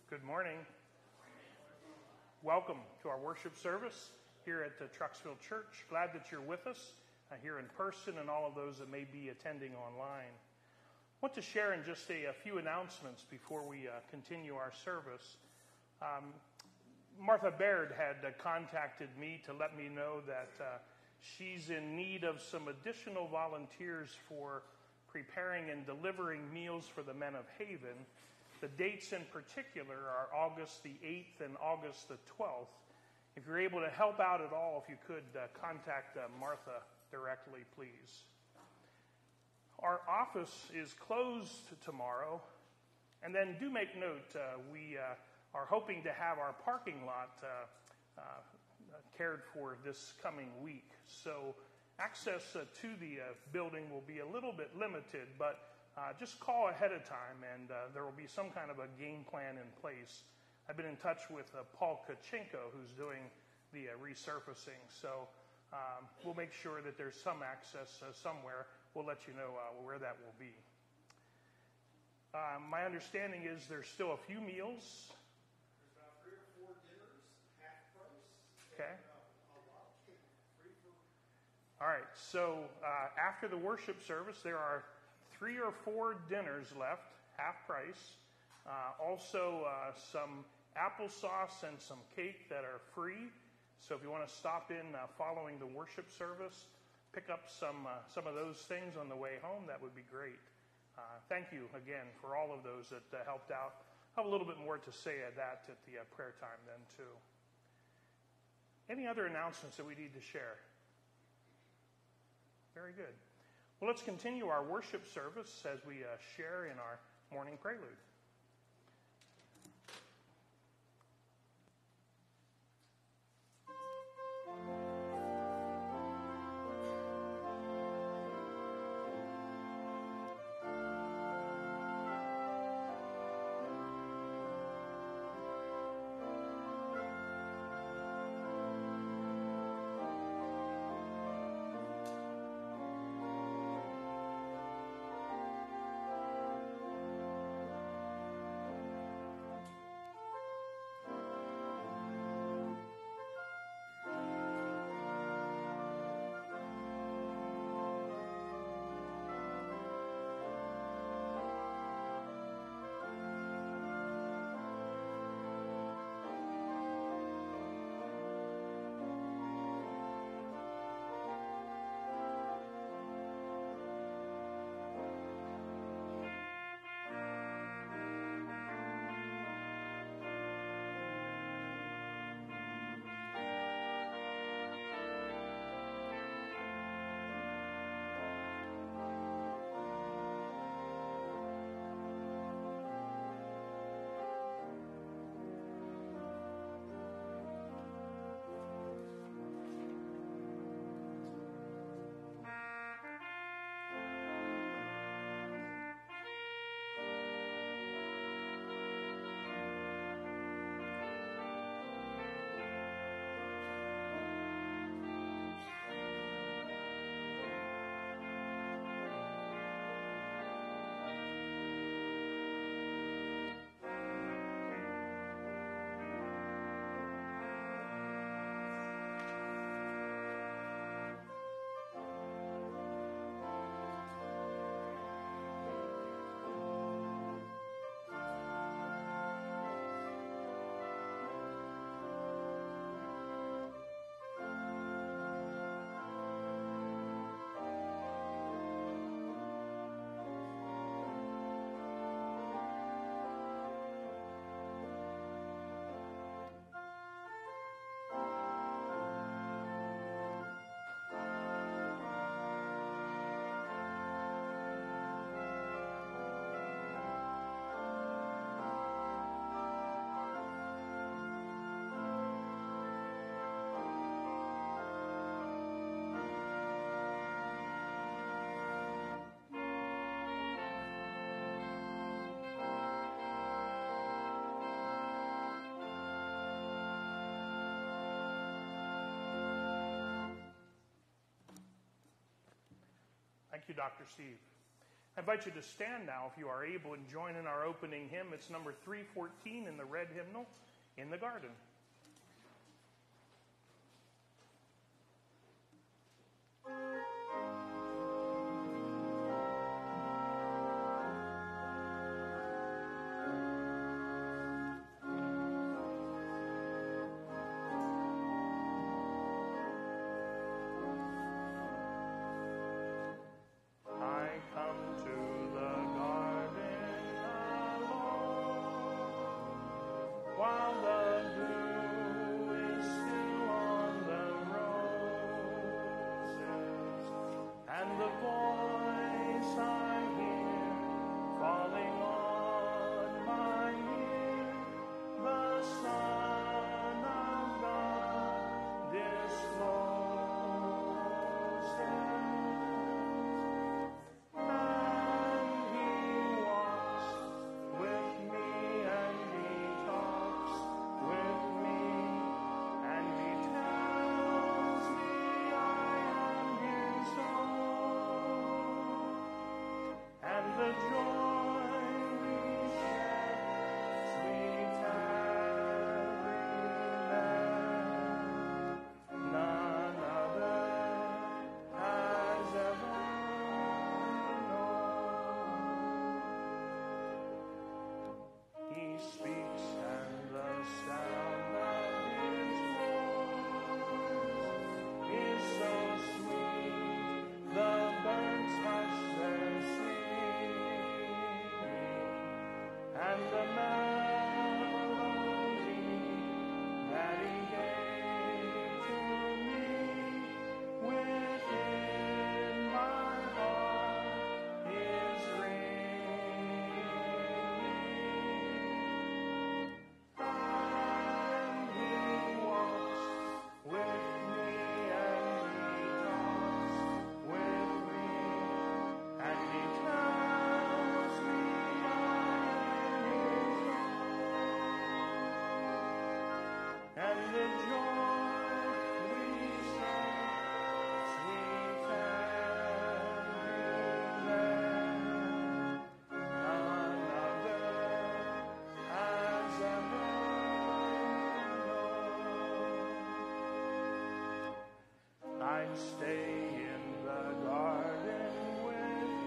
Good morning. Welcome to our worship service here at the Trucksville Church. Glad that you're with us here in person and all of those that may be attending online. I want to share in just a few announcements before we continue our service. Martha Baird had contacted me to let me know that she's in need of some additional volunteers for preparing and delivering meals for the Men of Haven. The dates in particular are August the 8th and August the 12th. If you're able to help out at all, if you could contact Martha directly, please. Our office is closed tomorrow, and then do make note, we are hoping to have our parking lot cared for this coming week. So access to the building will be a little bit limited, but just call ahead of time, and there will be some kind of a game plan in place. I've been in touch with Paul Kachenko, who's doing the resurfacing, so we'll make sure that there's some access somewhere. We'll let you know where that will be. My understanding is there's still a few meals. There's about 3 or 4 dinners, half price. Okay. And a lot of cake, free food. All right, so after the worship service, there are 3 or 4 dinners left, half price. Also, some applesauce and some cake that are free. So if you want to stop in following the worship service, pick up some of those things on the way home, that would be great. Thank you again for all of those that helped out. I have a little bit more to say at that at the prayer time then too. Any other announcements that we need to share? Very good. Well, let's continue our worship service as we share in our morning prelude. Thank you, Dr. Steve. I invite you to stand now if you are able and join in our opening hymn. It's number 314 in the red hymnal, "In the Garden." I'd stay in the garden with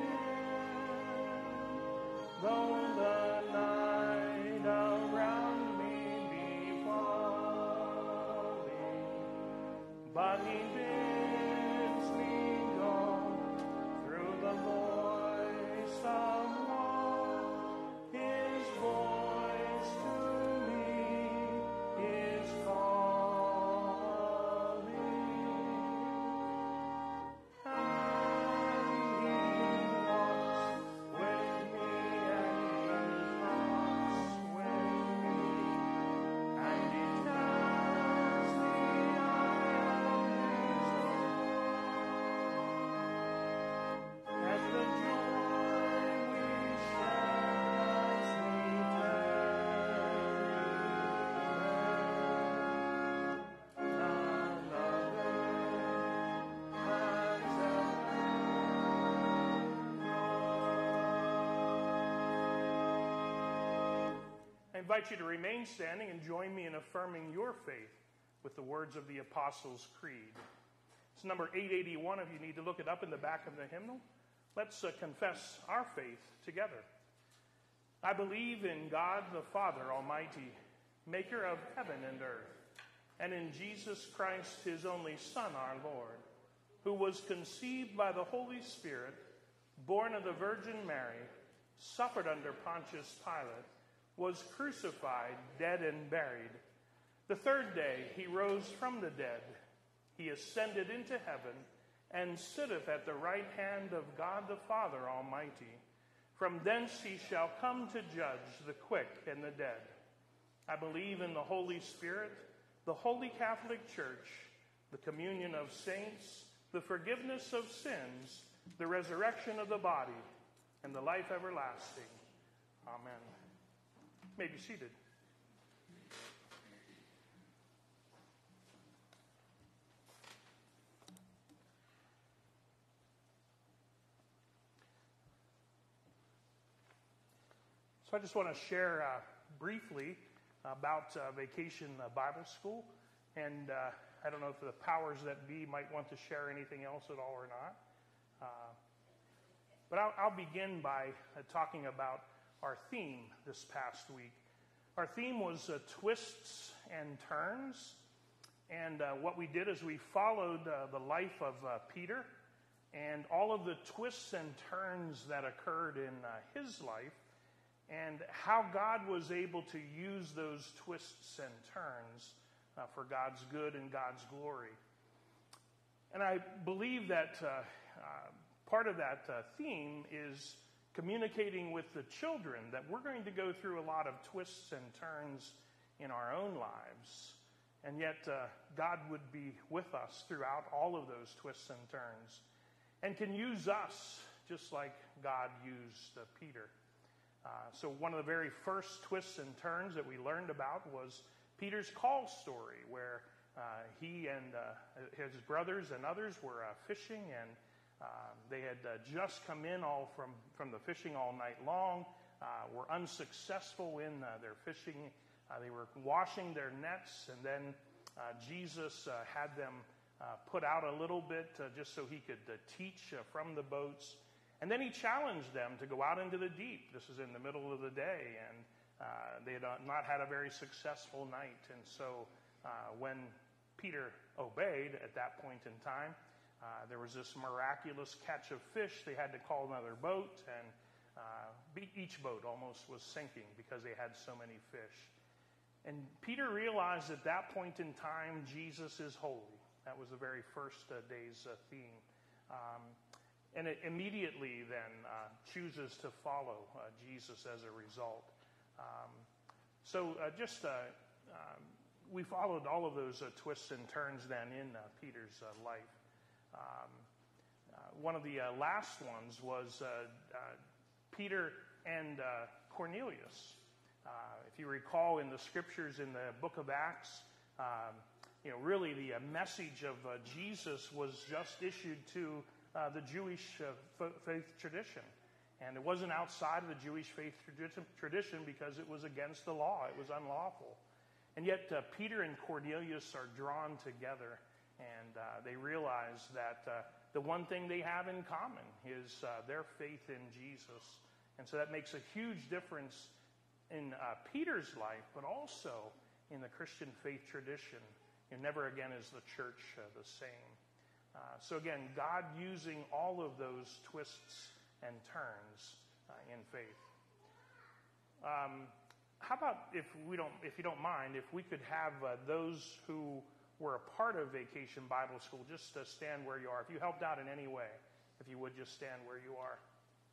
him, though the night around me be falling. But he bids me go through the voice of war. His voice to me is calling. I invite you to remain standing and join me in affirming your faith with the words of the Apostles' Creed. It's number 881 if you need to look it up in the back of the hymnal. Let's confess our faith together. I believe in God the Father Almighty, maker of heaven and earth, and in Jesus Christ, his only Son, our Lord, who was conceived by the Holy Spirit, born of the Virgin Mary, suffered under Pontius Pilate, was crucified, dead, and buried. The third day he rose from the dead. He ascended into heaven and sitteth at the right hand of God the Father Almighty. From thence he shall come to judge the quick and the dead. I believe in the Holy Spirit, the Holy Catholic Church, the communion of saints, the forgiveness of sins, the resurrection of the body, and the life everlasting. Amen. You may be seated. So I just want to share briefly about Vacation Bible School. And I don't know if the powers that be might want to share anything else at all or not. But I'll begin by talking about our theme this past week. Our theme was twists and turns. And what we did is we followed the life of Peter and all of the twists and turns that occurred in his life and how God was able to use those twists and turns for God's good and God's glory. And I believe that part of that theme is communicating with the children that we're going to go through a lot of twists and turns in our own lives. And yet God would be with us throughout all of those twists and turns and can use us just like God used Peter. So one of the very first twists and turns that we learned about was Peter's call story, where he and his brothers and others were fishing, and they had just come in all from the fishing all night long, were unsuccessful in their fishing. They were washing their nets, and then Jesus had them put out a little bit just so he could teach from the boats. And then he challenged them to go out into the deep. This is in the middle of the day, and they had not had a very successful night. And so when Peter obeyed at that point in time, there was this miraculous catch of fish. They had to call another boat, and each boat almost was sinking because they had so many fish. And Peter realized at that point in time, Jesus is holy. That was the very first day's theme. And it immediately then chooses to follow Jesus as a result. We followed all of those twists and turns then in Peter's life. One of the last ones was Peter and Cornelius. If you recall in the scriptures in the book of Acts, really the message of Jesus was just issued to the Jewish faith tradition. And it wasn't outside of the Jewish faith tradition because it was against the law. It was unlawful. And yet Peter and Cornelius are drawn together, and they realize that the one thing they have in common is their faith in Jesus. And so that makes a huge difference in Peter's life, but also in the Christian faith tradition. And never again is the church the same. So again, God using all of those twists and turns in faith. How about if you don't mind, if we could have those who were a part of Vacation Bible School just stand where you are. If you helped out in any way, if you would just stand where you are.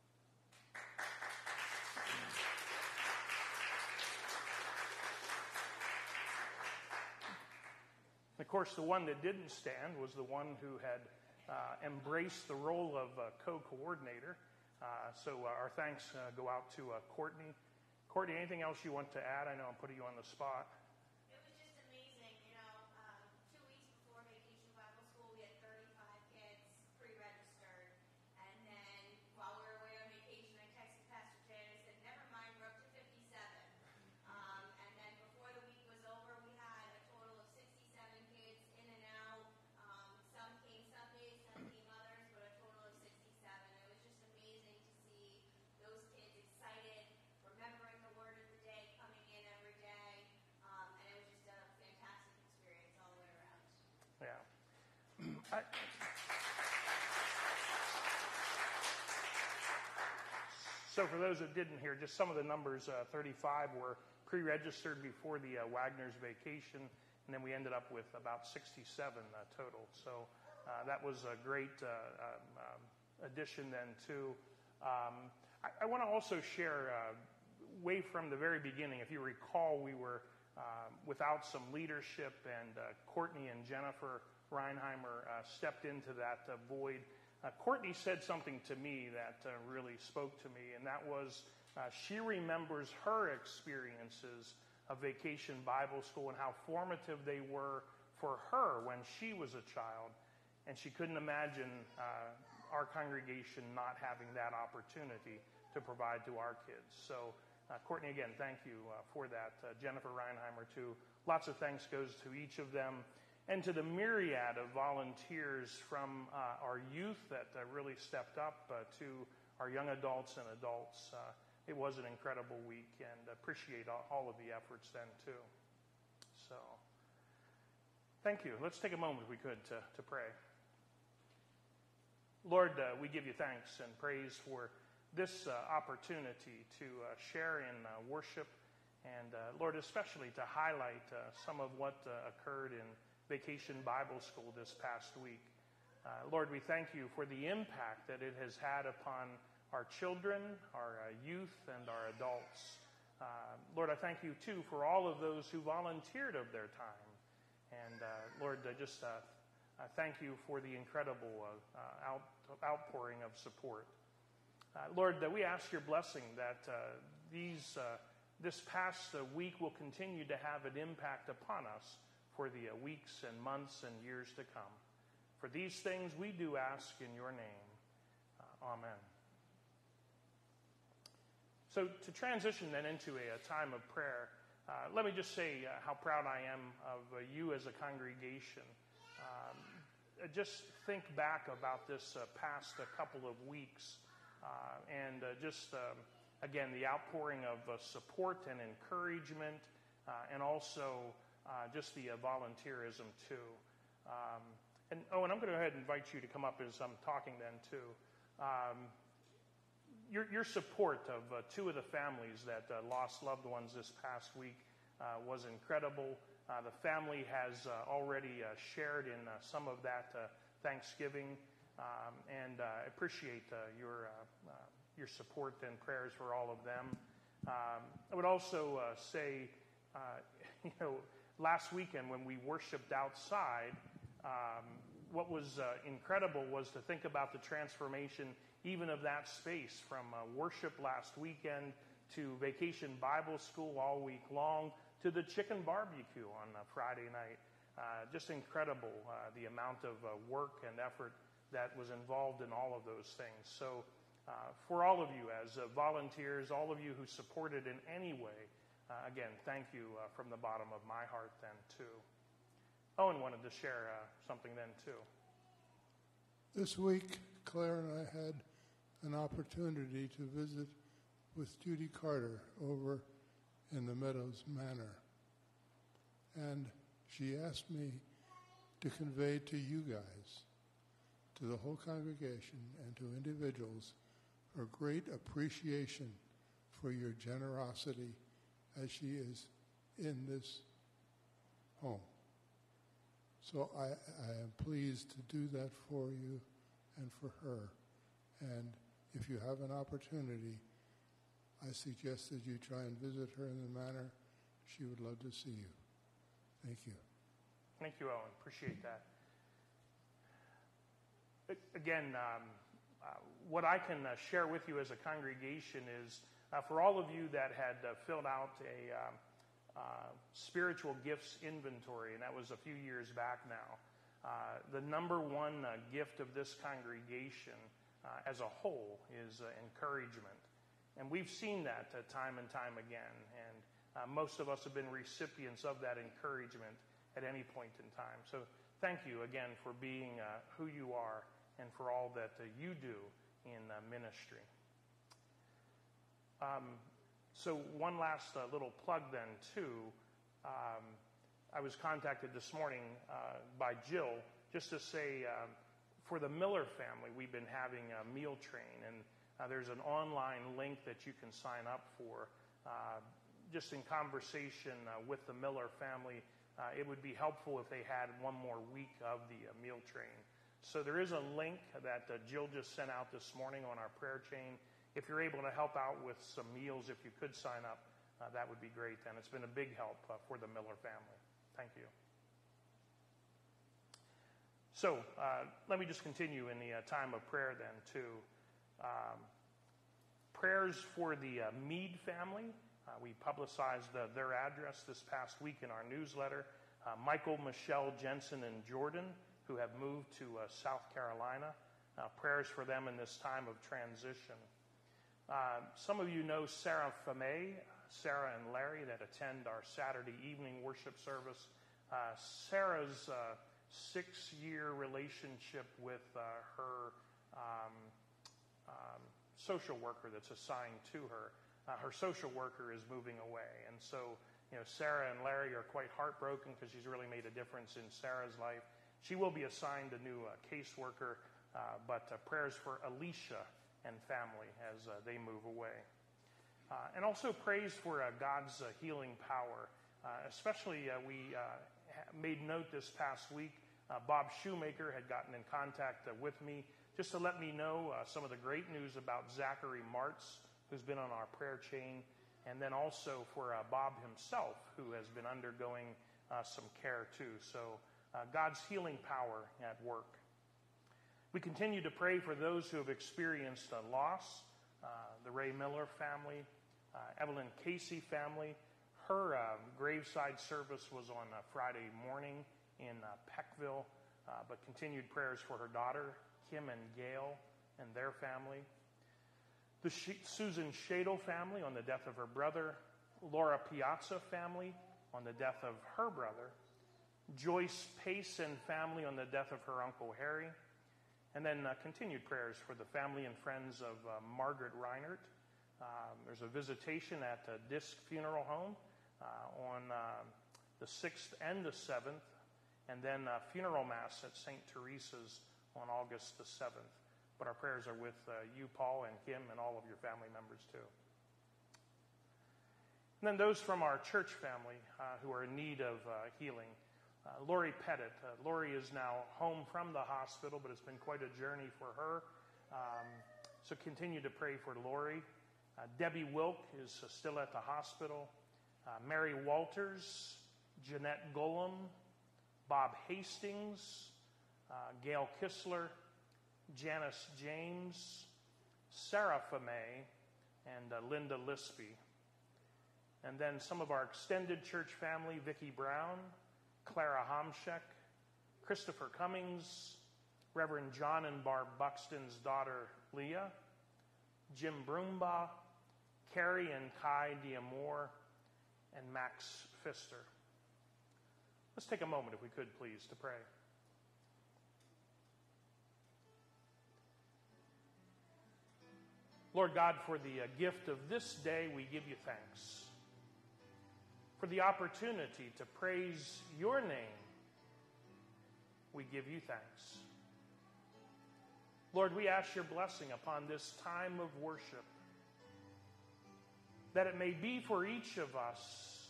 Of course, the one that didn't stand was the one who had embraced the role of co-coordinator. So our thanks go out to Courtney. Courtney, anything else you want to add? I know I'm putting you on the spot. It was just amazing. 2 weeks before Vacation Bible School, we had 35 kids pre-registered. And then while we were away on vacation, I texted Pastor Jay and I said, never mind, we're up to 57. And then before the week was over, we had a total of 67 kids in and out. Some came Sundays, some came others, but a total of 67. It was just amazing to see those kids excited, remembering the word of the day, coming in every day. And it was just a fantastic experience all the way around. Yeah. So for those that didn't hear, just some of the numbers, 35 were pre-registered before the Wagner's vacation, and then we ended up with about 67 total. So that was a great addition then too. I want to also share, way from the very beginning, if you recall, we were without some leadership, and Courtney and Jennifer Reinheimer stepped into that void. Courtney said something to me that really spoke to me, and that was she remembers her experiences of Vacation Bible School and how formative they were for her when she was a child, and she couldn't imagine our congregation not having that opportunity to provide to our kids. So Courtney, again, thank you for that. Jennifer Reinheimer, too. Lots of thanks goes to each of them, and to the myriad of volunteers from our youth that really stepped up to our young adults and adults. It was an incredible week, and appreciate all of the efforts then, too. So, thank you. Let's take a moment, if we could, to pray. Lord, we give you thanks and praise for this opportunity to share in worship, and Lord, especially to highlight some of what occurred in Vacation Bible School this past week. Lord, we thank you for the impact that it has had upon our children, our youth, and our adults. Lord, I thank you, too, for all of those who volunteered of their time. And Lord, I thank you for the incredible outpouring of support. Lord, we ask your blessing that this past week will continue to have an impact upon us for the weeks and months and years to come. For these things we do ask in your name. Amen. So to transition then into a time of prayer, let me just say how proud I am of you as a congregation. Just think back about this past couple of weeks and again, the outpouring of support and encouragement and also just the volunteerism too. And I'm going to go ahead and invite you to come up as I'm talking then too. Your support of two of the families that lost loved ones this past week was incredible. The family has already shared in some of that Thanksgiving, and I appreciate your support and prayers for all of them. I would also say, last weekend when we worshiped outside, what was incredible was to think about the transformation even of that space from worship last weekend to Vacation Bible School all week long to the chicken barbecue on Friday night. Just incredible the amount of work and effort that was involved in all of those things. So for all of you as volunteers, all of you who supported in any way, again, thank you from the bottom of my heart then too. Owen wanted to share something then too. This week, Claire and I had an opportunity to visit with Judy Carter over in the Meadows Manor. And she asked me to convey to you guys, to the whole congregation and to individuals, her great appreciation for your generosity as she is in this home. So I am pleased to do that for you and for her. And if you have an opportunity, I suggest that you try and visit her in the manor. She would love to see you. Thank you. Thank you, Owen. Appreciate that. Again, what I can share with you as a congregation is for all of you that had filled out a spiritual gifts inventory, and that was a few years back now, the number one gift of this congregation as a whole is encouragement. And we've seen that time and time again. And most of us have been recipients of that encouragement at any point in time. So thank you again for being who you are and for all that you do in ministry. So one last little plug then too. I was contacted this morning by Jill just to say for the Miller family, we've been having a meal train, and there's an online link that you can sign up for. Just in conversation with the Miller family, it would be helpful if they had one more week of the meal train. So there is a link that Jill just sent out this morning on our prayer chain. If you're able to help out with some meals, if you could sign up, that would be great. And it's been a big help for the Miller family. Thank you. So let me just continue in the time of prayer then too. Prayers for the Mead family. We publicized their address this past week in our newsletter. Michael, Michelle, Jensen, and Jordan, who have moved to South Carolina. Prayers for them in this time of transition. Some of you know Sarah Famay, Sarah and Larry, that attend our Saturday evening worship service. Sarah's 6-year relationship with her social worker that's assigned to her. Her social worker is moving away. And so, Sarah and Larry are quite heartbroken because she's really made a difference in Sarah's life. She will be assigned a new caseworker, but prayers for Alicia and family as they move away. And also praise for God's healing power. Especially, we made note this past week, Bob Shoemaker had gotten in contact with me just to let me know some of the great news about Zachary Martz, who's been on our prayer chain, and then also for Bob himself, who has been undergoing some care too. So God's healing power at work. We continue to pray for those who have experienced a loss, the Ray Miller family, Evelyn Casey family. Her graveside service was on Friday morning in Peckville, but continued prayers for her daughter, Kim and Gail, and their family. The Susan Shadle family on the death of her brother, Laura Piazza family on the death of her brother, Joyce Payson family on the death of her Uncle Harry, and then continued prayers for the family and friends of Margaret Reinert. There's a visitation at Disc Funeral Home on the 6th and the 7th, and then funeral mass at St. Teresa's on August the 7th. But our prayers are with you, Paul, and Kim, and all of your family members too. And then those from our church family who are in need of healing. Lori Pettit. Lori is now home from the hospital, but it's been quite a journey for her. So continue to pray for Lori. Debbie Wilk is still at the hospital. Mary Walters, Jeanette Golem, Bob Hastings, Gail Kistler, Janice James, Sarah Famay, and Linda Lispy. And then some of our extended church family, Vicki Brown, Clara Homshek, Christopher Cummings, Reverend John and Barb Buxton's daughter, Leah, Jim Broombaugh, Carrie and Kai Diamore, and Max Pfister. Let's take a moment, if we could, please, to pray. Lord God, for the gift of this day, we give you thanks. For the opportunity to praise your name, we give you thanks. Lord, we ask your blessing upon this time of worship, that it may be for each of us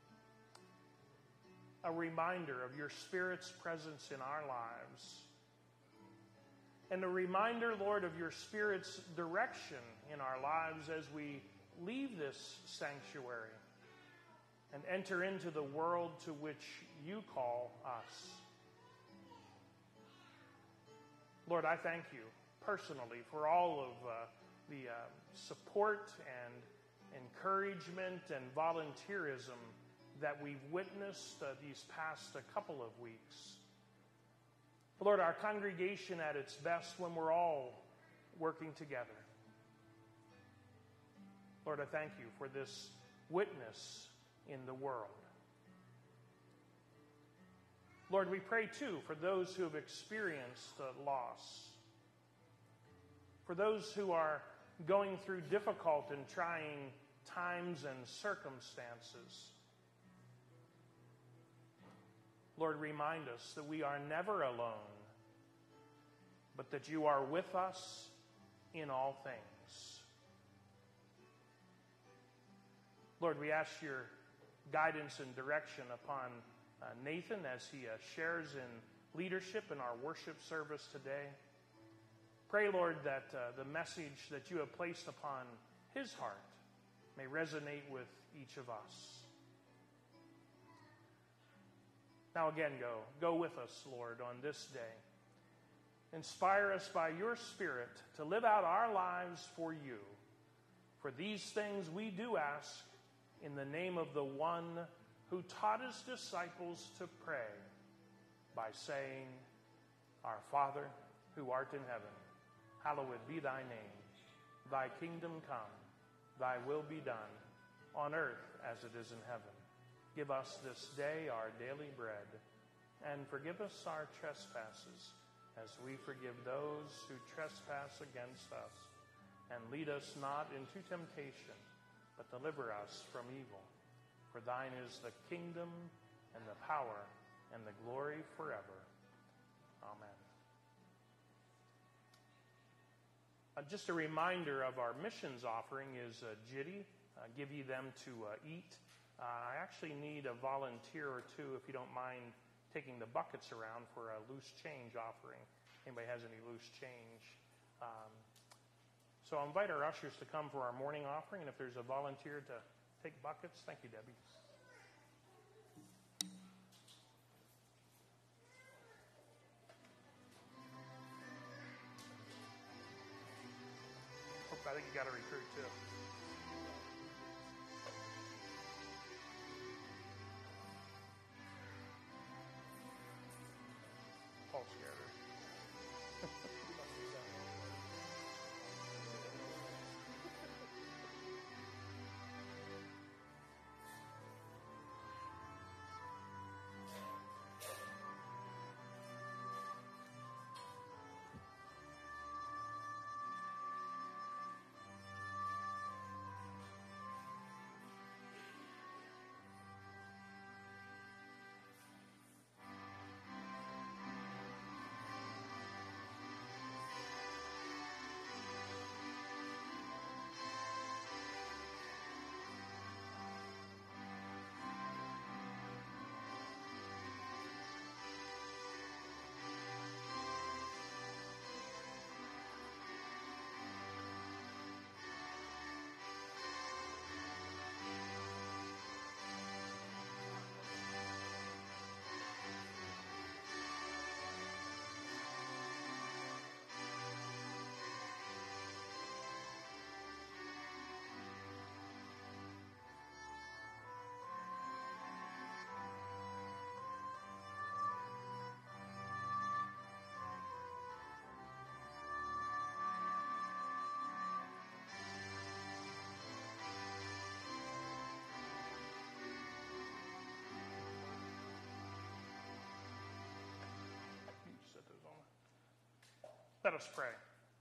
a reminder of your Spirit's presence in our lives, and a reminder, Lord, of your Spirit's direction in our lives as we leave this sanctuary and enter into the world to which you call us. Lord, I thank you personally for all of the support and encouragement and volunteerism that we've witnessed these past couple of weeks. Lord, our congregation at its best when we're all working together. Lord, I thank you for this witness in the world. Lord, we pray too for those who have experienced loss, for those who are going through difficult and trying times and circumstances. Lord, remind us that we are never alone, but that you are with us in all things. Lord, we ask your guidance and direction upon Nathan as he shares in leadership in our worship service today. Pray, Lord, that the message that you have placed upon his heart may resonate with each of us. Now again, go with us, Lord, on this day. Inspire us by your Spirit to live out our lives for you. For these things we do ask in the name of the one who taught his disciples to pray by saying, Our Father, who art in heaven, hallowed be thy name. Thy kingdom come, thy will be done, on earth as it is in heaven. Give us this day our daily bread, and forgive us our trespasses, as we forgive those who trespass against us. And lead us not into temptation, but deliver us from evil. For thine is the kingdom, and the power, and the glory forever. Amen. Just a reminder of our missions offering is Jitty. Give ye them to eat. I actually need a volunteer or two, if you don't mind taking the buckets around for a loose change offering. Anybody has any loose change? So I'll invite our ushers to come for our morning offering, and if there's a volunteer to take buckets, thank you, Debbie. I think you got a recruit too. Paul scared her. Let us pray.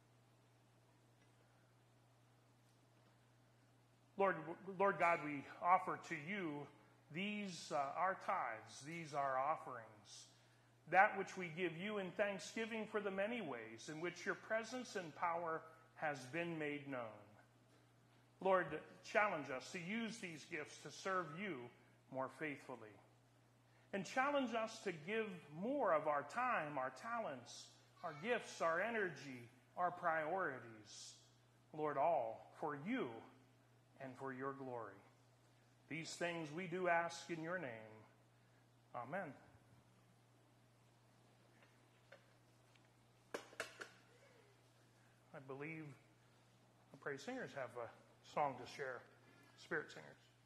Lord God, we offer to you these our tithes, these our offerings, that which we give you in thanksgiving for the many ways in which your presence and power has been made known. Lord, challenge us to use these gifts to serve you more faithfully. And challenge us to give more of our time, our talents, our gifts, our energy, our priorities. Lord, all for you and for your glory. These things we do ask in your name. Amen. I believe the praise singers have a song to share. Spirit singers.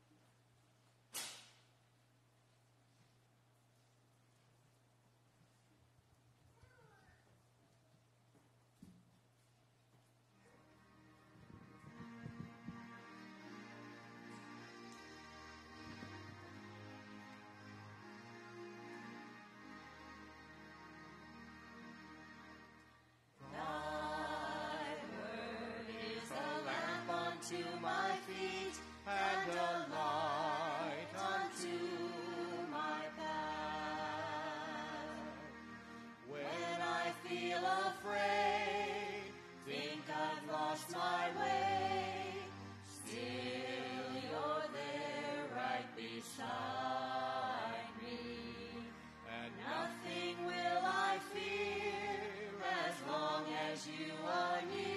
To my feet and a light unto my path. When I feel afraid, think I've lost my way, still you're there right beside me. And nothing will I fear as long as you are near.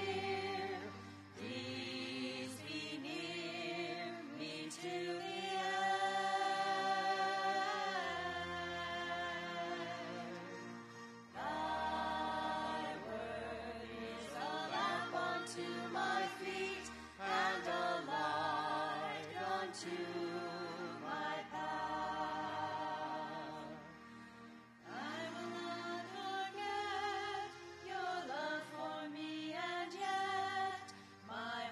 To the end. Thy word is a lamp unto my feet and a light unto my path. I will not forget your love for me, and yet my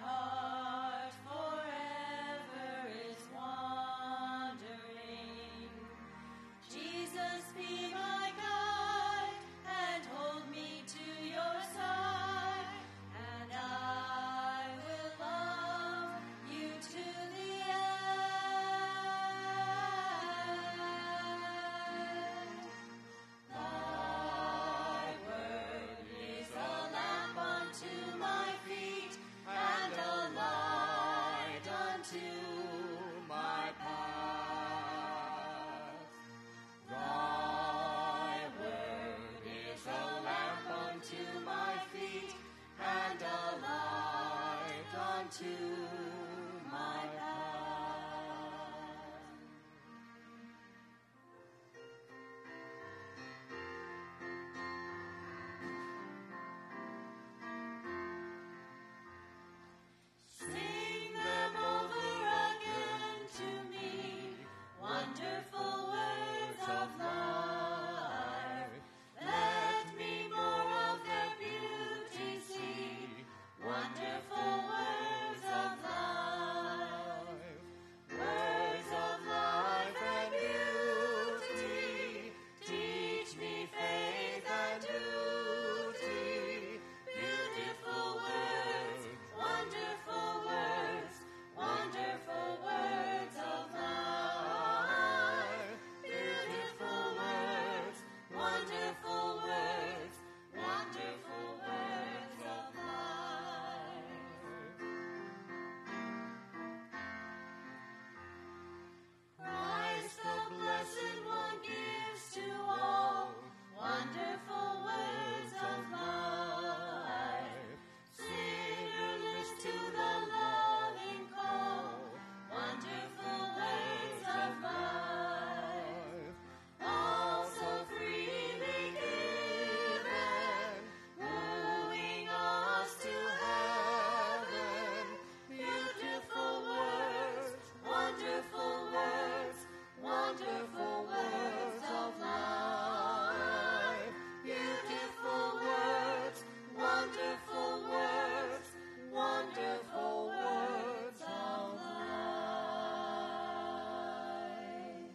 onto my path. Sing them over again to me, wonderful words of life. Let me more of their beauty see, wonderful words of life. Words of life and beauty, teach me faith and duty. Beautiful words, wonderful words, wonderful words of life. Beautiful words, wonderful words, wonderful words of life. Christ the Blessed One gives to all wonderful words of life. Sinner, list to the loving call, wonderful words of life. All so freely given, wooing us to heaven. Beautiful words, wonderful words, wonderful words of life. Beautiful words, wonderful words, wonderful words of life.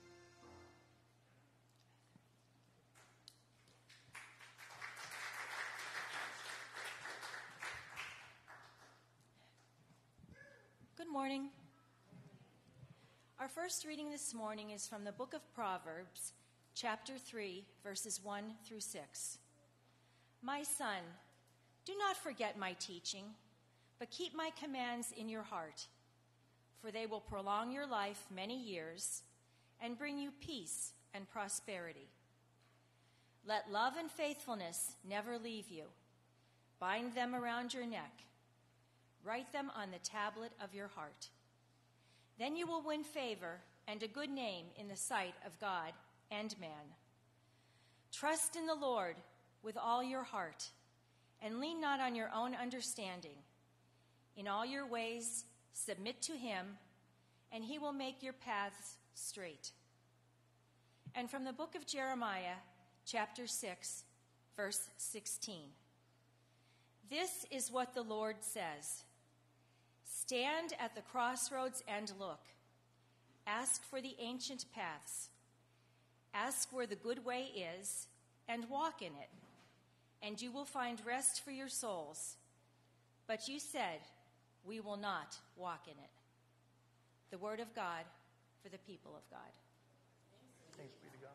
Good morning. Our first reading this morning is from the book of Proverbs, chapter 3, verses 1 through 6. My son, do not forget my teaching, but keep my commands in your heart, for they will prolong your life many years and bring you peace and prosperity. Let love and faithfulness never leave you. Bind them around your neck. Write them on the tablet of your heart. Then you will win favor and a good name in the sight of God and man. Trust in the Lord with all your heart, and lean not on your own understanding. In all your ways submit to him, and he will make your paths straight. And from the book of Jeremiah, chapter 6, verse 16. This is what the Lord says. Stand at the crossroads and look. Ask for the ancient paths. Ask where the good way is, and walk in it, and you will find rest for your souls. But you said, we will not walk in it. The word of God for the people of God. Thanks be to God.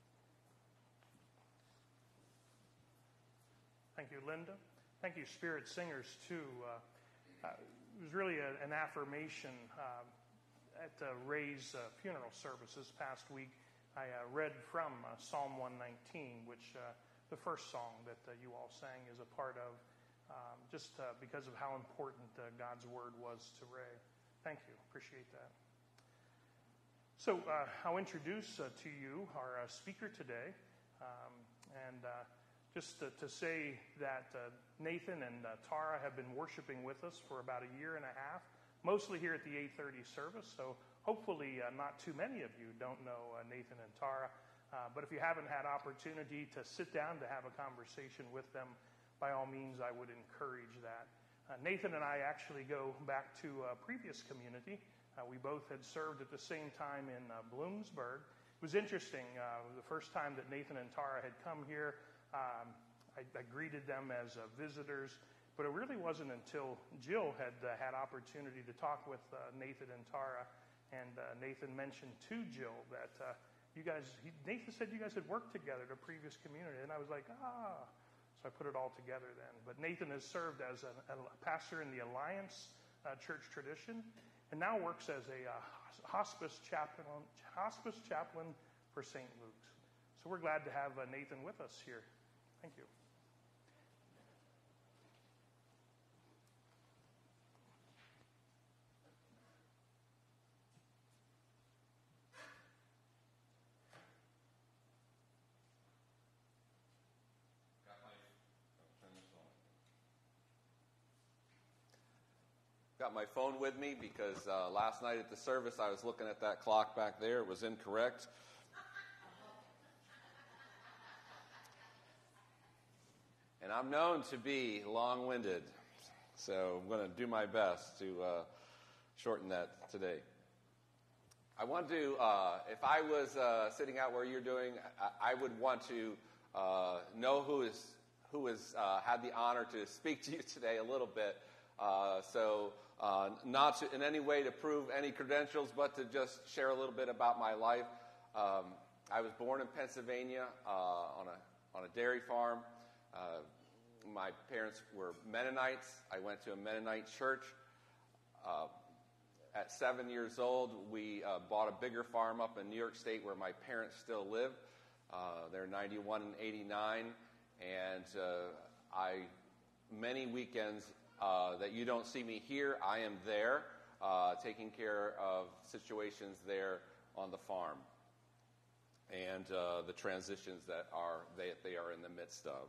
Thank you, Linda. Thank you, Spirit Singers, too. It was really an affirmation at Ray's funeral service this past week. I read from Psalm 119, which the first song that you all sang is a part of, just because of how important God's word was to Ray. Thank you. Appreciate that. So I'll introduce to you our speaker today. Just to say that Nathan and Tara have been worshiping with us for about a year and a half, mostly here at the 8:30 service. So hopefully not too many of you don't know Nathan and Tara. But if you haven't had opportunity to sit down to have a conversation with them, by all means, I would encourage that. Nathan and I actually go back to a previous community. We both had served at the same time in Bloomsburg. It was interesting. The first time that Nathan and Tara had come here, I greeted them as visitors, but it really wasn't until Jill had had opportunity to talk with Nathan and Tara, and Nathan mentioned to Jill that Nathan said you guys had worked together at a previous community, and I was like, so I put it all together then. But Nathan has served as a pastor in the Alliance Church tradition, and now works as a hospice chaplain for St. Luke's. So we're glad to have Nathan with us here. Thank you. got my phone with me because last night at the service I was looking at that clock back there. It was incorrect. And I'm known to be long-winded, so I'm going to do my best to shorten that today. I want to, if I was sitting out where you're doing, I would want to know who has had the honor to speak to you today a little bit. So not to, in any way to prove any credentials, but to just share a little bit about my life. I was born in Pennsylvania on a dairy farm. My parents were Mennonites. I went to a Mennonite church. At 7 years old, we bought a bigger farm up in New York State where my parents still live. They're 91 and 89. And many weekends that you don't see me here, I am there taking care of situations there on the farm and the transitions that they are in the midst of.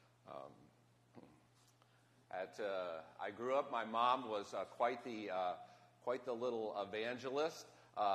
I grew up. My mom was quite the little evangelist.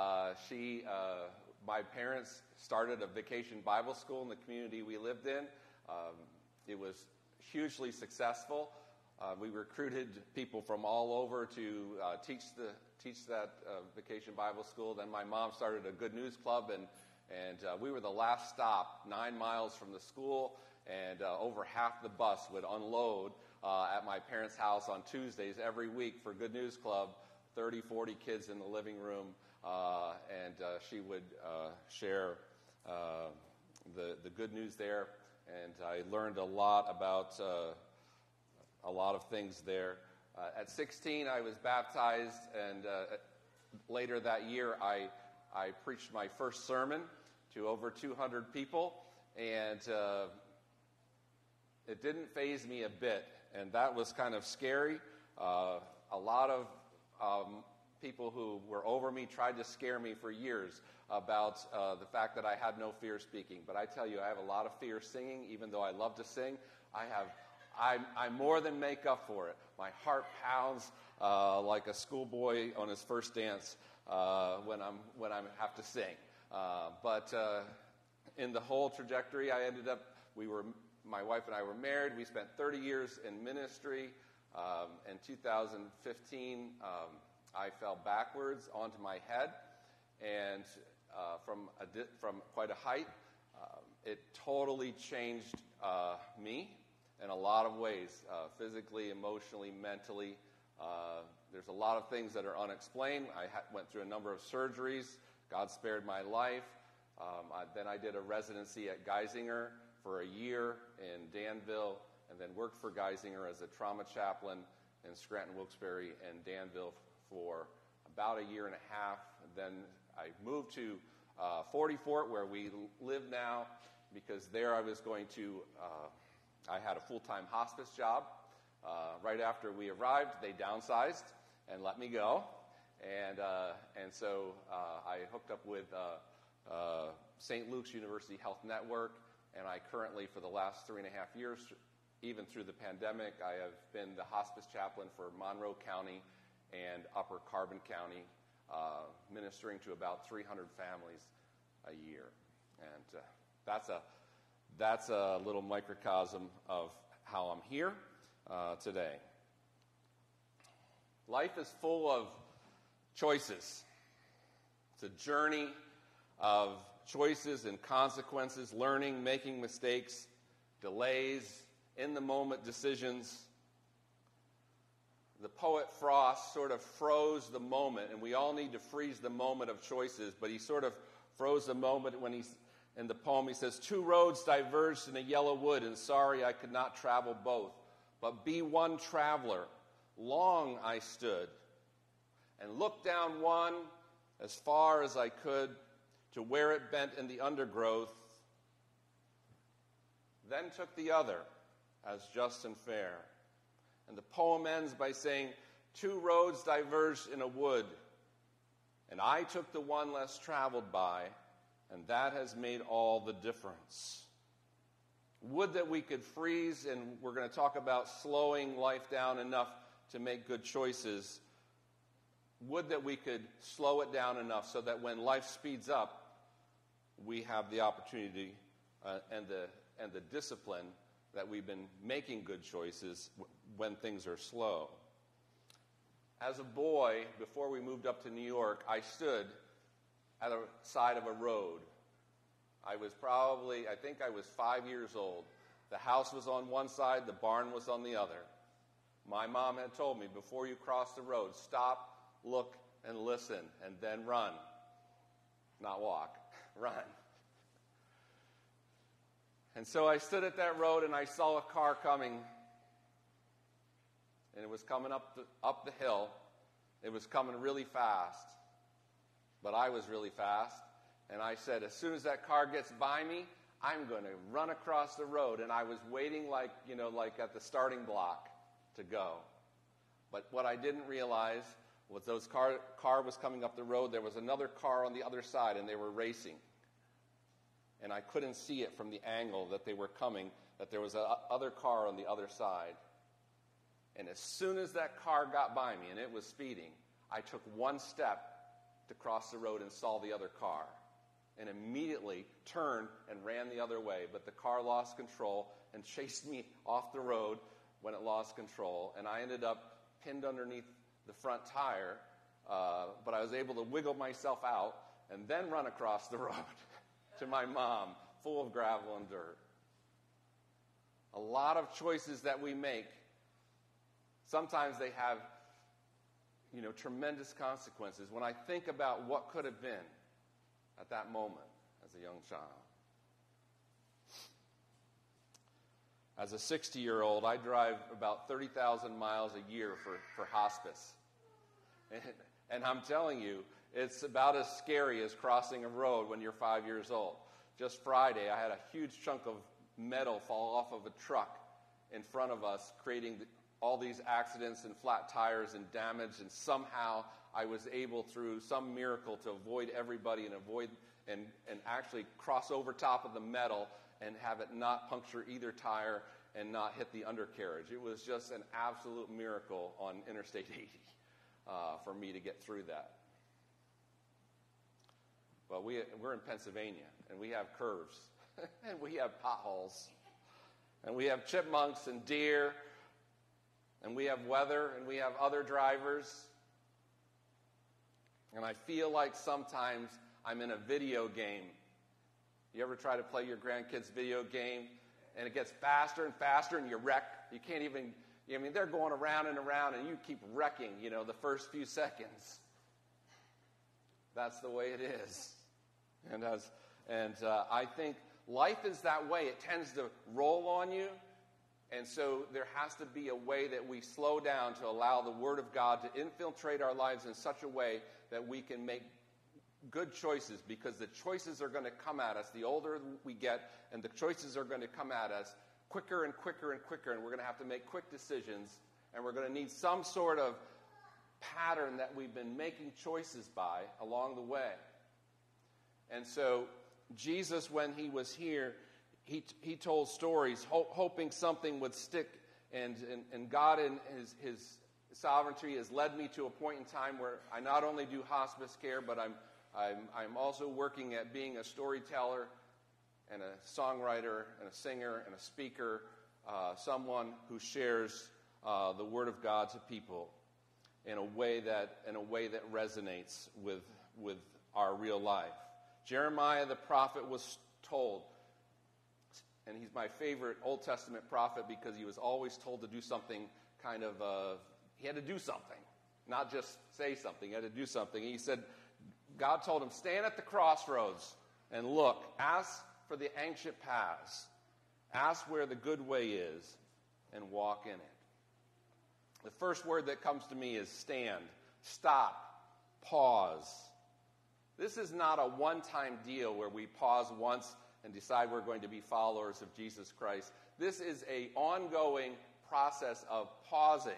My parents started a vacation Bible school in the community we lived in. It was hugely successful. We recruited people from all over to teach that vacation Bible school. Then my mom started a Good News Club, and we were the last stop 9 miles from the school, and over half the bus would unload at my parents' house on Tuesdays every week for Good News Club, 30, 40 kids in the living room, and she would share the good news there, and I learned a lot about a lot of things there. At 16, I was baptized, and later that year, I preached my first sermon to over 200 people, and it didn't faze me a bit, and that was kind of scary. A lot of people who were over me tried to scare me for years about the fact that I had no fear speaking. But I tell you, I have a lot of fear singing, even though I love to sing. I more than make up for it. My heart pounds like a schoolboy on his first dance when I have to sing. But in the whole trajectory, I ended up. My wife and I were married. We spent 30 years in ministry. In 2015, I fell backwards onto my head, and from quite a height. It totally changed me in a lot of ways, physically, emotionally, mentally. There's a lot of things that are unexplained. I went through a number of surgeries. God spared my life. Then I did a residency at Geisinger for a year in Danville, and then worked for Geisinger as a trauma chaplain in Scranton, Wilkes-Barre, and Danville for about a year and a half. Then I moved to 40 Fort, where we live now, because there I was going to, I had a full-time hospice job. Right after we arrived, they downsized and let me go. And so I hooked up with St. Luke's University Health Network, and I currently, for the last 3.5 years, even through the pandemic, I have been the hospice chaplain for Monroe County and Upper Carbon County, ministering to about 300 families a year. And that's a little microcosm of how I'm here today. Life is full of choices. It's a journey of choices and consequences, learning, making mistakes, delays, in-the-moment decisions. The poet Frost sort of froze the moment, and we all need to freeze the moment of choices, but he sort of froze the moment when in the poem he says, 2 roads diverged in a yellow wood, and sorry I could not travel both, but be one traveler. Long I stood, and looked down one as far as I could to where it bent in the undergrowth, then took the other as just and fair. And the poem ends by saying, 2 roads diverged in a wood, and I took the one less traveled by, and that has made all the difference. Would that we could freeze, and we're going to talk about slowing life down enough to make good choices, would that we could slow it down enough so that when life speeds up, we have the opportunity and the discipline that we've been making good choices when things are slow. As a boy, before we moved up to New York, I stood at the side of a road. I think I was 5 years old. The house was on one side, the barn was on the other. My mom had told me, before you cross the road, stop, look, and listen, and then run. Not walk, run. And so I stood at that road and I saw a car coming. And it was coming up the hill. It was coming really fast. But I was really fast. And I said, as soon as that car gets by me, I'm going to run across the road. And I was waiting like at the starting block to go. But what I didn't realize was those car was coming up the road. There was another car on the other side, and they were racing. And I couldn't see it from the angle that they were coming, that there was another car on the other side. And as soon as that car got by me, and it was speeding, I took one step to cross the road and saw the other car. And immediately turned and ran the other way. But the car lost control and chased me off the road when it lost control. And I ended up pinned underneath the front tire. But I was able to wiggle myself out and then run across the road to my mom, full of gravel and dirt. A lot of choices that we make, sometimes they have, tremendous consequences. When I think about what could have been at that moment as a young child. As a 60-year-old, I drive about 30,000 miles a year for hospice. And I'm telling you, it's about as scary as crossing a road when you're 5 years old. Just Friday, I had a huge chunk of metal fall off of a truck in front of us, creating all these accidents and flat tires and damage. And somehow I was able, through some miracle, to avoid everybody and actually cross over top of the metal and have it not puncture either tire and not hit the undercarriage. It was just an absolute miracle on Interstate 80 for me to get through that. Well, we're in Pennsylvania, and we have curves, and we have potholes, and we have chipmunks and deer, and we have weather, and we have other drivers. And I feel like sometimes I'm in a video game. You ever try to play your grandkids' video game, and it gets faster and faster, and you wreck? You can't even, they're going around and around, and you keep wrecking, the first few seconds. That's the way it is. And I think life is that way. It tends to roll on you. And so there has to be a way that we slow down to allow the Word of God to infiltrate our lives in such a way that we can make good choices, because the choices are going to come at us the older we get, and the choices are going to come at us quicker and quicker and quicker, and we're going to have to make quick decisions, and we're going to need some sort of pattern that we've been making choices by along the way. And so Jesus, when he was here, he told stories, hoping something would stick, and God in his sovereignty has led me to a point in time where I not only do hospice care, but I'm also working at being a storyteller and a songwriter and a singer and a speaker, someone who shares the Word of God to people in a way that resonates with our real life. Jeremiah the prophet was told, and he's my favorite Old Testament prophet because he was always told to do something he had to do something, not just say something. He had to do something. He said, God told him, stand at the crossroads and look. Ask for the ancient paths. Ask where the good way is and walk in it. The first word that comes to me is stand, stop, pause. This is not a one-time deal where we pause once and decide we're going to be followers of Jesus Christ. This is an ongoing process of pausing.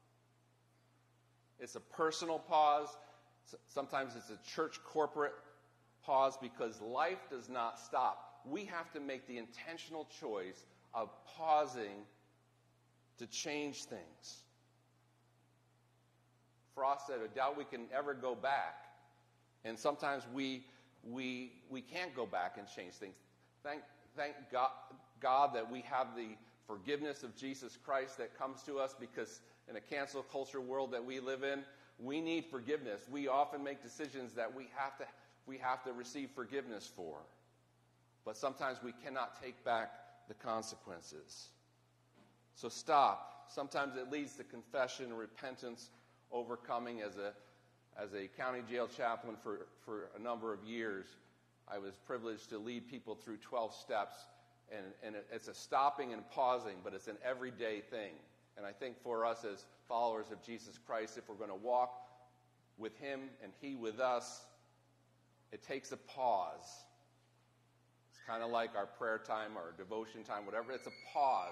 It's a personal pause. Sometimes it's a church corporate pause, because life does not stop. We have to make the intentional choice of pausing to change things Frost said, I doubt we can ever go back. And sometimes we can't go back and change things. Thank God that we have the forgiveness of Jesus Christ that comes to us, because in a cancel culture world that we live in, we need forgiveness. We often make decisions that we have to receive forgiveness for. But sometimes we cannot take back the consequences. So stop. Sometimes it leads to confession and repentance, overcoming. As a county jail chaplain for a number of years, I was privileged to lead people through 12 steps. And it's a stopping and pausing, but it's an everyday thing. And I think for us as followers of Jesus Christ, if we're going to walk with him and he with us, it takes a pause. It's kind of like our prayer time or devotion time, whatever. It's a pause.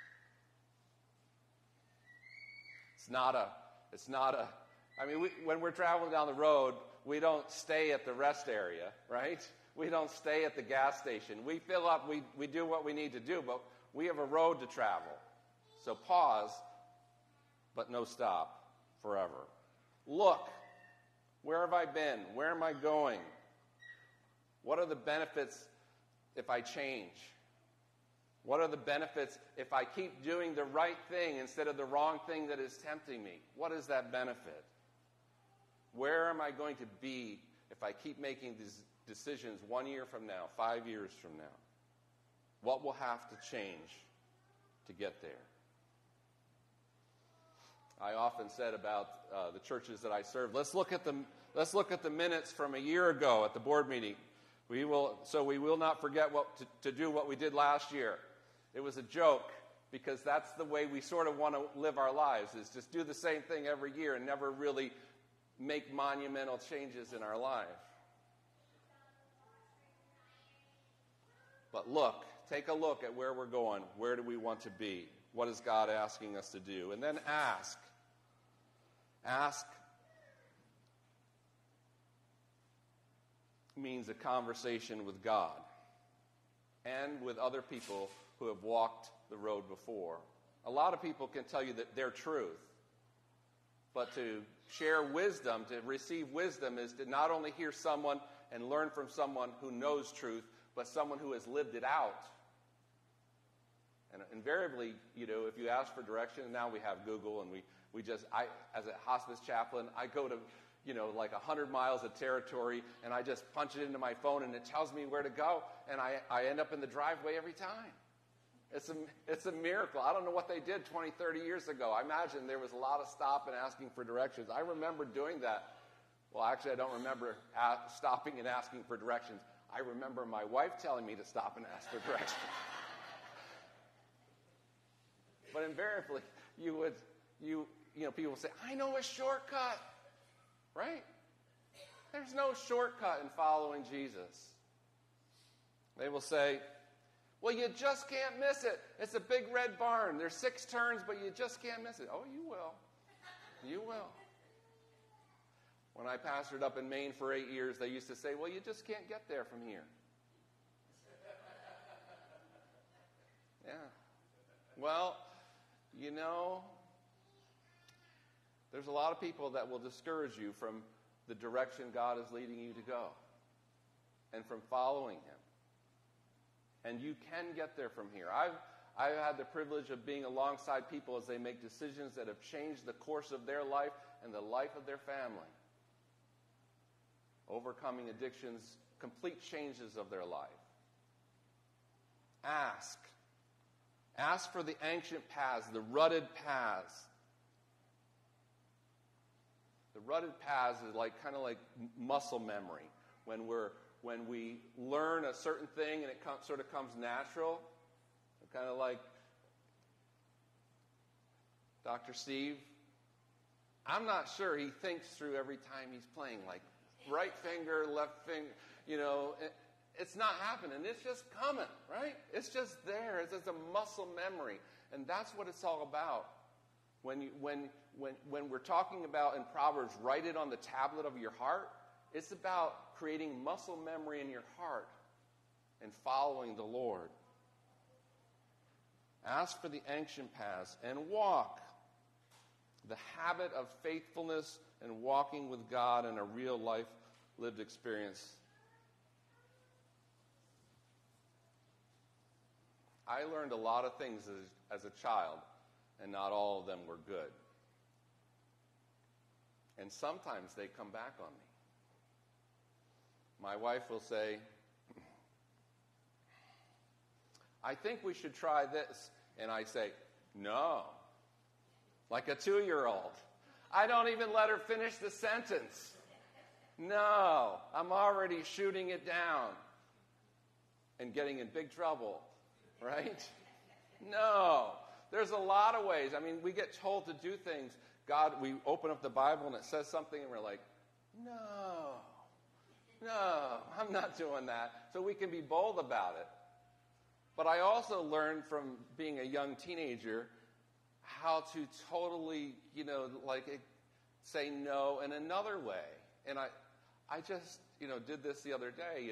When we're traveling down the road, we don't stay at the rest area, right? We don't stay at the gas station. We fill up, we do what we need to do, but we have a road to travel. So pause, but no stop forever. Look, where have I been? Where am I going? What are the benefits if I change? What are the benefits if I keep doing the right thing instead of the wrong thing that is tempting me? What is that benefit? Where am I going to be if I keep making these decisions 1 year from now, 5 years from now? What will have to change to get there? I often said about the churches that I serve, let's look at the minutes from a year ago at the board meeting. We will not forget to do what we did last year. It was a joke, because that's the way we sort of want to live our lives, is just do the same thing every year and never really make monumental changes in our life. But take a look at where we're going. Where do we want to be? What is God asking us to do? And then ask. Ask means a conversation with God and with other people who have walked the road before. A lot of people can tell you that their truth, but to share wisdom, to receive wisdom, is to not only hear someone and learn from someone who knows truth, but someone who has lived it out. And invariably, if you ask for directions, now we have Google, and as a hospice chaplain, I go to, like 100 miles of territory, and I just punch it into my phone, and it tells me where to go, and I end up in the driveway every time. It's a miracle. I don't know what they did 20, 30 years ago. I imagine there was a lot of stop and asking for directions. I remember doing that. Well, actually, I don't remember stopping and asking for directions. I remember my wife telling me to stop and ask for directions. But invariably, people say, I know a shortcut, right? There's no shortcut in following Jesus. They will say, well, you just can't miss it. It's a big red barn. There's 6 turns, but you just can't miss it. Oh, you will. You will. When I pastored up in Maine for 8 years, they used to say, well, you just can't get there from here. Yeah. Well, there's a lot of people that will discourage you from the direction God is leading you to go and from following him. And you can get there from here. I've had the privilege of being alongside people as they make decisions that have changed the course of their life and the life of their family. Overcoming addictions, complete changes of their life. Ask. Ask for the ancient paths, the rutted paths. The rutted paths is kind of like muscle memory. When we learn a certain thing and it sort of comes natural, kind of like Dr. Steve, I'm not sure he thinks through every time he's playing, like right finger, left finger, it's not happening. It's just coming, right? It's just there. It's just a muscle memory. And that's what it's all about. When we're talking about in Proverbs, write it on the tablet of your heart, it's about creating muscle memory in your heart and following the Lord. Ask for the ancient paths and walk the habit of faithfulness and walking with God in a real life lived experience. I learned a lot of things as a child, and not all of them were good. And sometimes they come back on me. My wife will say, I think we should try this. And I say, no. Like a 2-year-old. I don't even let her finish the sentence. No, I'm already shooting it down and getting in big trouble, right? No. There's a lot of ways. I mean, we get told to do things. God, we open up the Bible and it says something and we're like, no, I'm not doing that. So we can be bold about it. But I also learned from being a young teenager how to totally, say no in another way. And I just, did this the other day,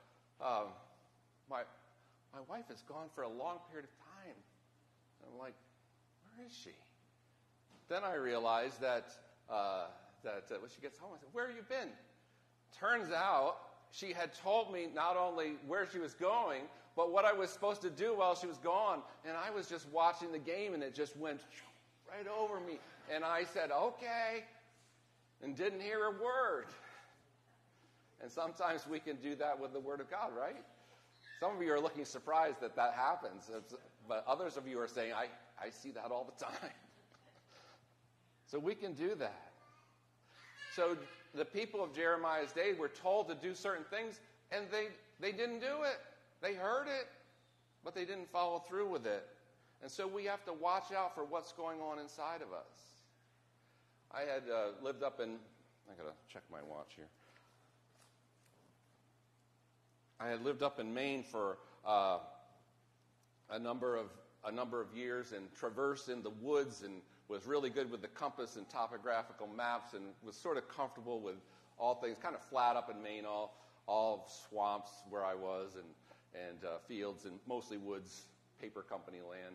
My wife is gone for a long period of time. And I'm like, where is she? Then I realized that when she gets home, I said, where have you been? Turns out she had told me not only where she was going, but what I was supposed to do while she was gone. And I was just watching the game, and it just went right over me. And I said, okay, and didn't hear a word. And sometimes we can do that with the Word of God, right? Some of you are looking surprised that happens. But others of you are saying, I see that all the time. So we can do that. So the people of Jeremiah's day were told to do certain things, and they didn't do it. They heard it, but they didn't follow through with it. And so we have to watch out for what's going on inside of us. I had lived up in, I got to check my watch here. I had lived up in Maine for a number of years and traversed in the woods and was really good with the compass and topographical maps and was sort of comfortable with all things, kind of flat up in Maine, all swamps where I was and fields and mostly woods, paper company land.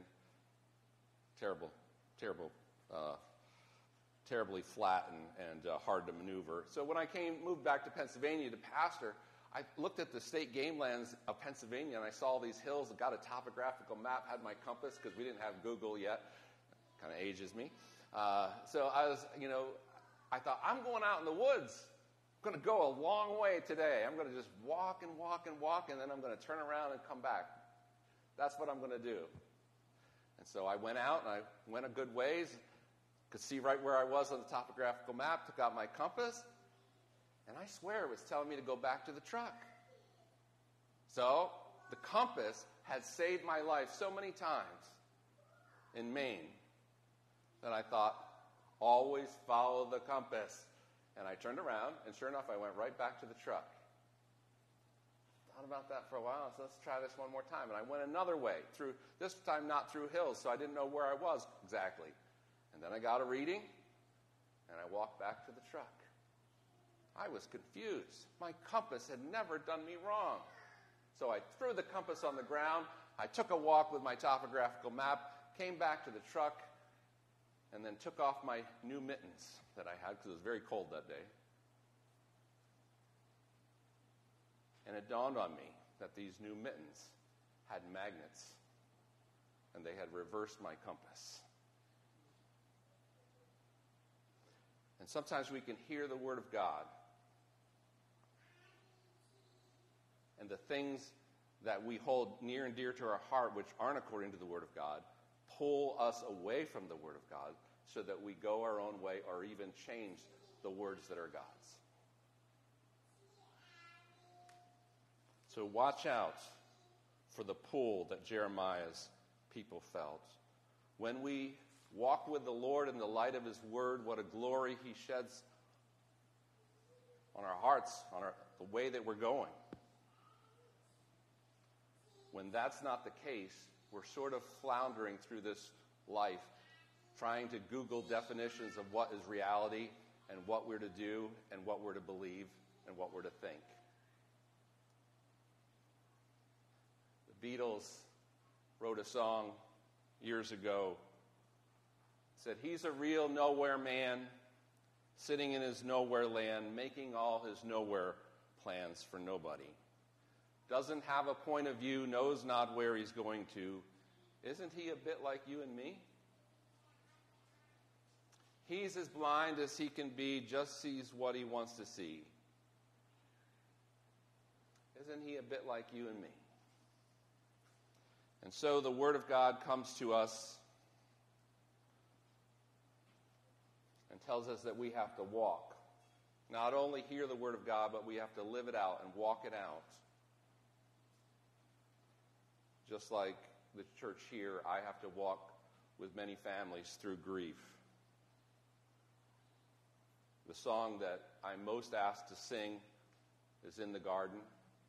Terribly flat and hard to maneuver. So when I moved back to Pennsylvania to pastor, I looked at the state game lands of Pennsylvania, and I saw these hills, got a topographical map, had my compass, because we didn't have Google yet. Kind of ages me. So I was, I thought, I'm going out in the woods. I'm going to go a long way today. I'm going to just walk and walk and walk, and then I'm going to turn around and come back. That's what I'm going to do. And so I went out, and I went a good ways, could see right where I was on the topographical map, took out my compass, and I swear it was telling me to go back to the truck. So the compass had saved my life so many times in Maine that I thought, always follow the compass. And I turned around, and sure enough, I went right back to the truck. Thought about that for a while, so let's try this one more time. And I went another way, this time not through hills, so I didn't know where I was exactly. And then I got a reading, and I walked back to the truck. I was confused. My compass had never done me wrong. So I threw the compass on the ground. I took a walk with my topographical map, came back to the truck, and then took off my new mittens that I had because it was very cold that day. And it dawned on me that these new mittens had magnets, and they had reversed my compass. And sometimes we can hear the Word of God, and the things that we hold near and dear to our heart, which aren't according to the Word of God, pull us away from the Word of God so that we go our own way or even change the words that are God's. So watch out for the pull that Jeremiah's people felt. When we walk with the Lord in the light of His Word, what a glory He sheds on our hearts, on the way that we're going. When that's not the case, we're sort of floundering through this life, trying to Google definitions of what is reality and what we're to do and what we're to believe and what we're to think. The Beatles wrote a song years ago said, he's a real nowhere man, sitting in his nowhere land, making all his nowhere plans for nobody. Doesn't have a point of view, knows not where he's going to. Isn't he a bit like you and me? He's as blind as he can be, just sees what he wants to see. Isn't he a bit like you and me? And so the Word of God comes to us and tells us that we have to walk. Not only hear the Word of God, but we have to live it out and walk it out. Just like the church here, I have to walk with many families through grief. The song that I'm most asked to sing is In the Garden.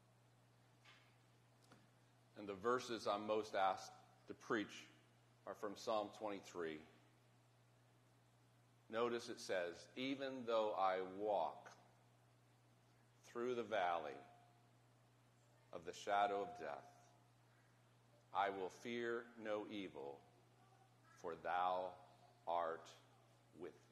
And the verses I'm most asked to preach are from Psalm 23. Notice it says, even though I walk through the valley of the shadow of death, I will fear no evil, for thou art with me.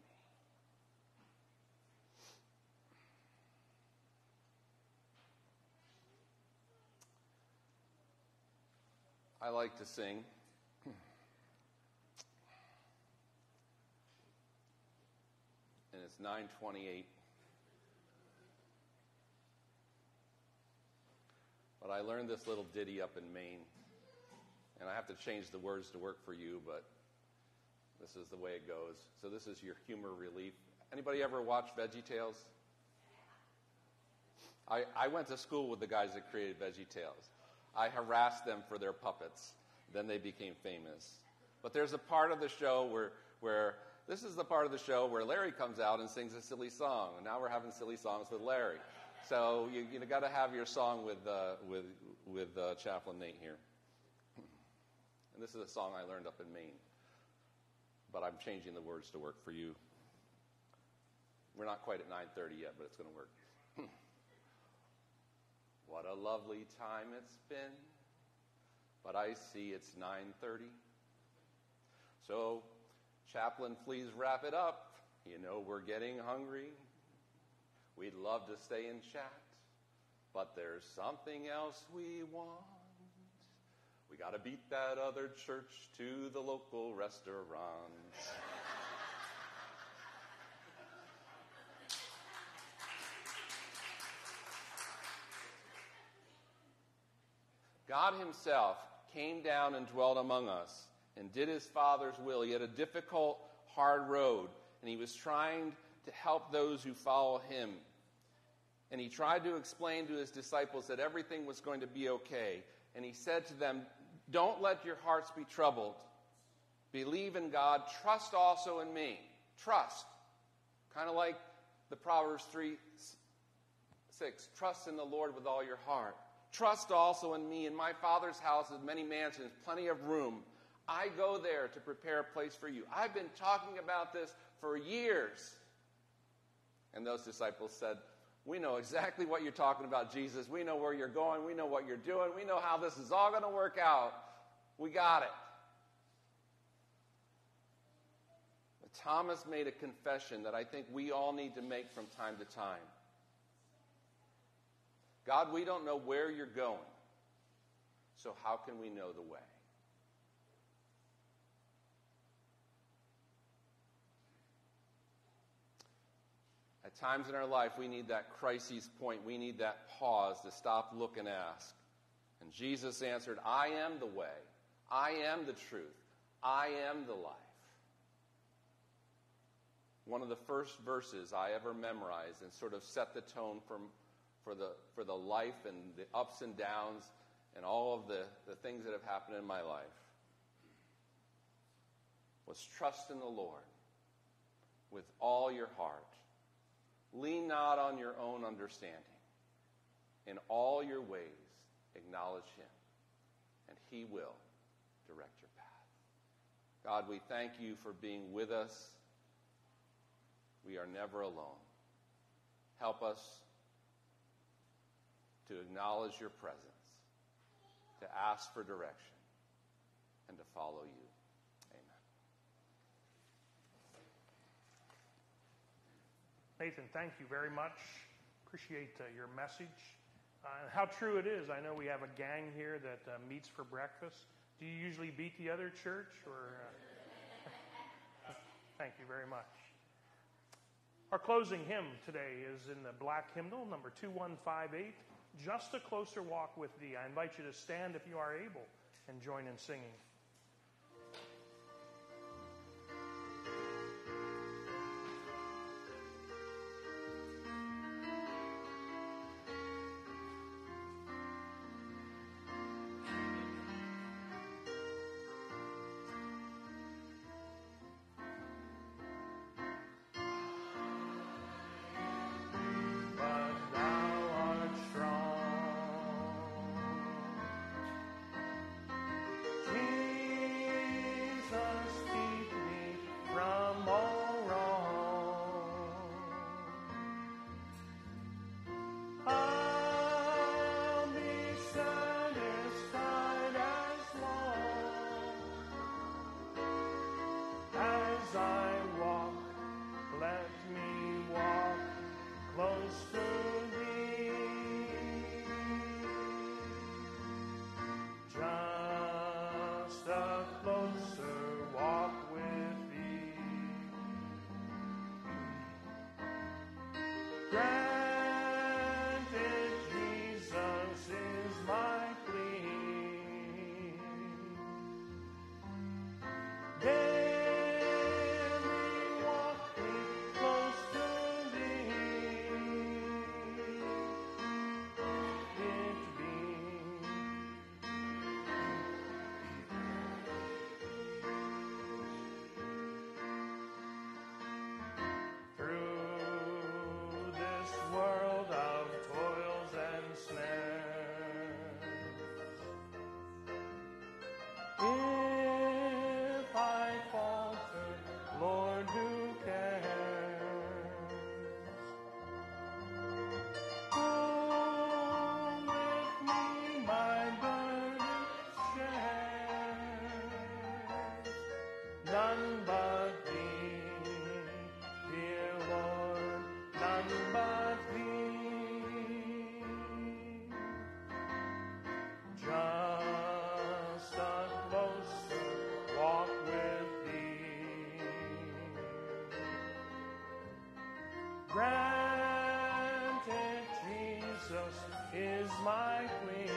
I like to sing. And it's 9:28. But I learned this little ditty up in Maine. And I have to change the words to work for you, but this is the way it goes. So this is your humor relief. Anybody ever watch VeggieTales? I went to school with the guys that created VeggieTales. I harassed them for their puppets. Then they became famous. But there's a part of the show where this is the part of the show where Larry comes out and sings a silly song. And now we're having silly songs with Larry. So you got to have your song with Chaplain Nate here. And this is a song I learned up in Maine. But I'm changing the words to work for you. We're not quite at 9:30 yet, but it's going to work. What a lovely time it's been, but I see it's 9:30. So, Chaplain, please wrap it up. You know we're getting hungry. We'd love to stay and chat, but there's something else we want. We got to beat that other church to the local restaurant. God himself came down and dwelt among us and did his Father's will. He had a difficult, hard road, and he was trying to help those who follow him. And he tried to explain to his disciples that everything was going to be okay. And he said to them, don't let your hearts be troubled. Believe in God. Trust also in me. Trust. Kind of like the Proverbs 3:6. Trust in the Lord with all your heart. Trust also in me. In my Father's house is many mansions, plenty of room. I go there to prepare a place for you. I've been talking about this for years. And those disciples said, we know exactly what you're talking about, Jesus. We know where you're going. We know what you're doing. We know how this is all going to work out. We got it. But Thomas made a confession that I think we all need to make from time to time. God, we don't know where you're going, so how can we know the way? At times in our life, we need that crisis point. We need that pause to stop, look, and ask. And Jesus answered, I am the way. I am the truth. I am the life. One of the first verses I ever memorized and sort of set the tone for the life and the ups and downs and all of the things that have happened in my life was trust in the Lord with all your heart. Lean not on your own understanding. In all your ways, acknowledge him, and he will direct your path. God, we thank you for being with us. We are never alone. Help us to acknowledge your presence, to ask for direction, and to follow you. Nathan, thank you very much. Appreciate your message. How true it is. I know we have a gang here that meets for breakfast. Do you usually beat the other church? Or Thank you very much. Our closing hymn today is in the black hymnal, number 2158, Just a Closer Walk with Thee. I invite you to stand if you are able and join in singing. None but Thee, dear Lord, none but Thee. Just a closer walk with Thee. Granted, Jesus is my plea.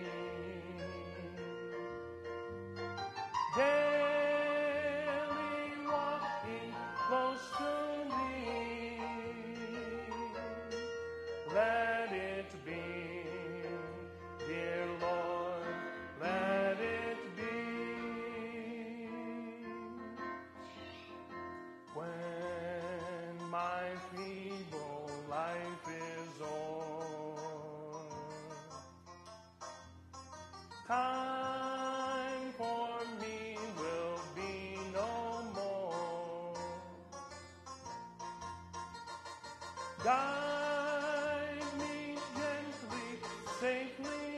Daily walking close to Thee. Let it be, dear Lord, let it be. When my feeble life is o'er, time for me will be no more. Guide me gently, safely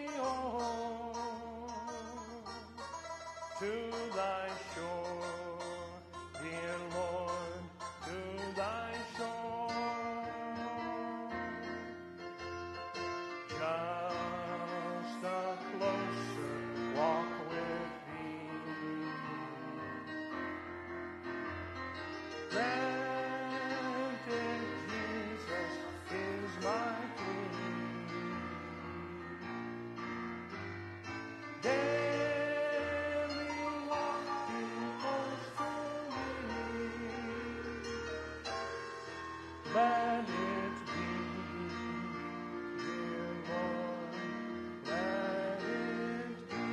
on to Thy shore, dear Lord, to Thy shore. Just a closer walk with Thee. Granted, Jesus is my plea. Daily walking close to Thee. Let it be, dear Lord, let it be.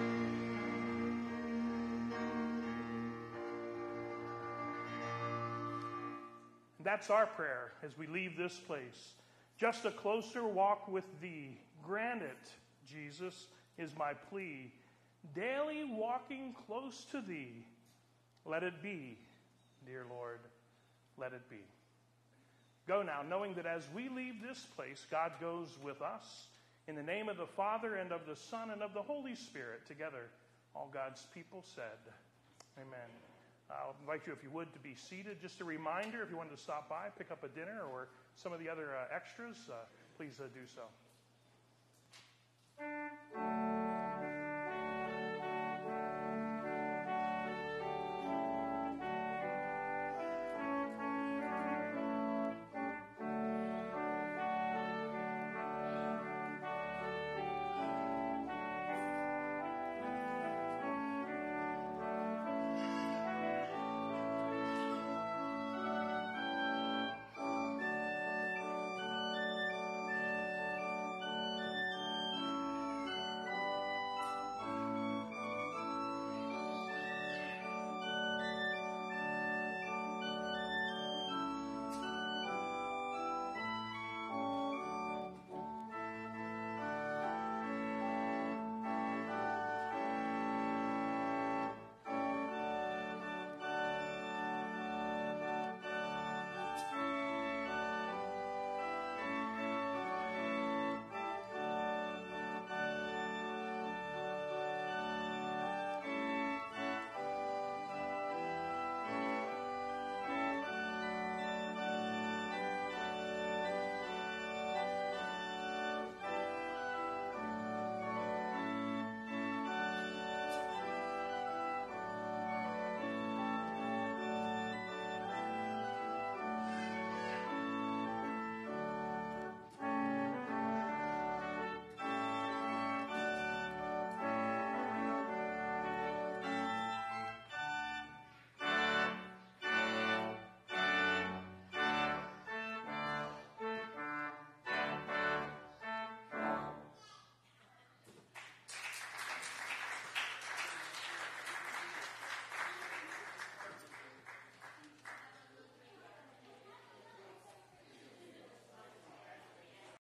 That's our prayer as we leave this place. Just a closer walk with Thee. Grant it, Jesus, is my plea. Daily walking close to Thee. Let it be, dear Lord, let it be. Go now, knowing that as we leave this place, God goes with us. In the name of the Father, and of the Son, and of the Holy Spirit, together, all God's people said, Amen. I'll invite you, if you would, to be seated. Just a reminder, if you wanted to stop by, pick up a dinner or some of the other extras, please do so.